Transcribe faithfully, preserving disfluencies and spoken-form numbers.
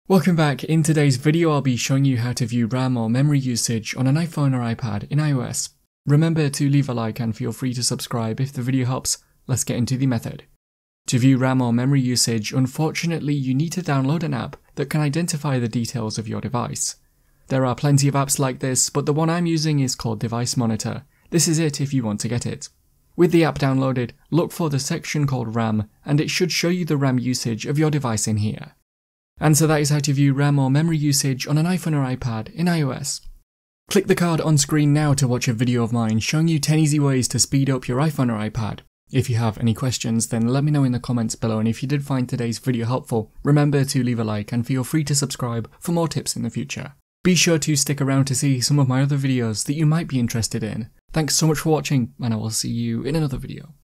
Welcome back. In today's video I'll be showing you how to view RAM or memory usage on an iPhone or iPad in iOS. Remember to leave a like and feel free to subscribe if the video helps. Let's get into the method. To view RAM or memory usage, unfortunately you need to download an app that can identify the details of your device. There are plenty of apps like this, but the one I'm using is called Device Monitor. This is it if you want to get it. With the app downloaded, look for the section called RAM and it should show you the RAM usage of your device in here. And so that is how to view RAM or memory usage on an iPhone or iPad in iOS. Click the card on screen now to watch a video of mine showing you ten easy ways to speed up your iPhone or iPad. If you have any questions, then let me know in the comments below, and if you did find today's video helpful, remember to leave a like and feel free to subscribe for more tips in the future. Be sure to stick around to see some of my other videos that you might be interested in. Thanks so much for watching, and I will see you in another video.